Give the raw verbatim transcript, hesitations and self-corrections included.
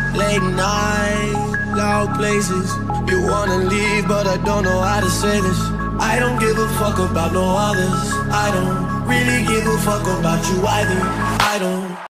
Late night, loud places. You wanna leave, but I don't know how to say this. I don't give a fuck about no others. I don't really give a fuck about you either. I don't